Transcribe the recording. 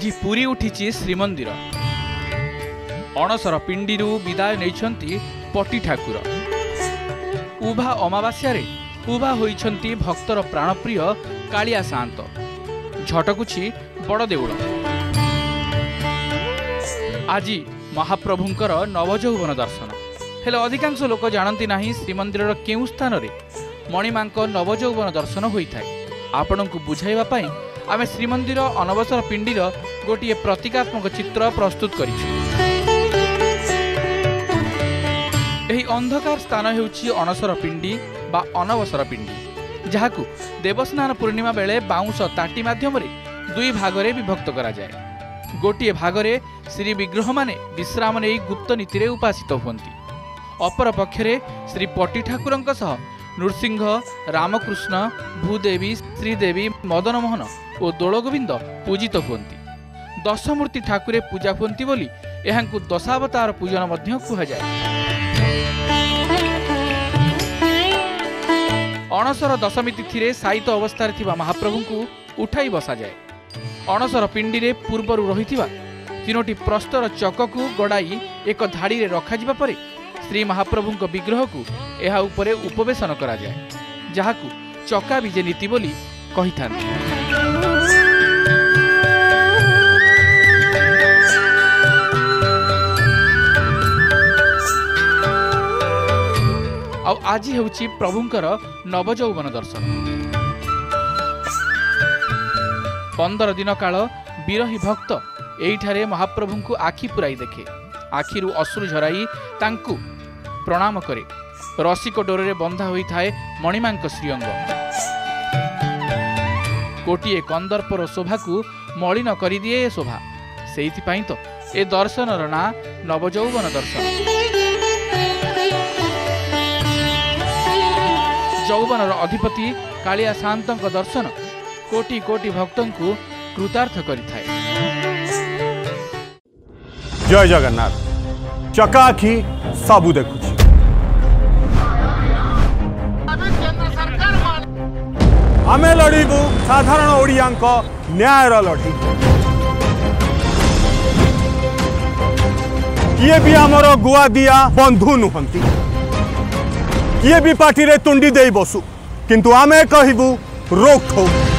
आज पूरी उठी श्रीमंदिर। अणसर पिंडी विदाय नहीं पटी ठाकुर। उभा अमावास्या उभा होइछंती भक्तर प्राणप्रिय कालिया सान्त। झटकुछि बड़ देउळ। आज महाप्रभुंकर नवजौवन दर्शन हेले अधिकांश लोक जानती नाही श्रीमंदिर केउ स्थान रे मणिमांक नवजौवन दर्शन होइथाय। आपणଙ୍କୁ बुझाइबा पई आमे श्रीमंदिर अनवसर पिंडीर गोटे प्रतीकात्मक चित्र प्रस्तुत करिछु। एही अंधकार स्थान हेउछि अनसर पिंडी बा अनवसर पिंडी, जहाकू देवस्नान पूर्णिमा बेले बाउंस ताटी माध्यम दुई भागरे विभक्त करा जाए। गोटे भागरे श्री विग्रह माने विश्राम नहीं गुप्त नीति उपासित हुंती। अपर पक्षरे श्री पटी ठाकुरंक सह नृसिंह, रामकृष्ण, भूदेवी, श्रीदेवी, मदनमोहन और दोलगोविंद पूजित हुंती। दशमूर्ति ठाकुरे पूजा हुंती बोली एहांकु दशावतार पूजन मध्य कुहाଯାଏ। अणसर दशमी तिथि सायित अवस्था थिबा महाप्रभु को उठाई बसा जाए। अणसर पिंडी रे पूर्वरु रहिथिबा तीनोटी प्रस्तर चककू गड़ाई एक धाड़ी रे रखा जिबा परे श्री महाप्रभु विग्रह को एहा उपरे उपवेशन करा जाए, जहाकू चका विजे नीति बोली कही थांती। आज हेउछि प्रभुंकर नवजौवन दर्शन। 15 दिन काल विरही भक्त एइठारे महाप्रभु को आखि पुराई देखे। आखिरु अश्रु झराई तांकु प्रणाम करे। रसिक डोरे बंधा होई थाए मणिमांक श्रीअंग। कोटिए कंदर्पर शोभा को मलिन करी दिए शोभा। सेइथिपाई तो ए दर्शनर ना नवजौवन दर्शन। जौवनर अधिपति कालिया सान्तंक दर्शन कोटि कोटि भक्तों को कृतार्थ करिथाए। जय जगन्नाथ। चका आखि सबू देखुछि। आमे लड़ीबू साधारण ओडियांक न्यायर लड़ी। किए भी आमर गुआ दिया बंधु नुहंती। किए भी पार्टी रे तुंडी दे बसु, किंतु आमे कहिबू रोक ठोक।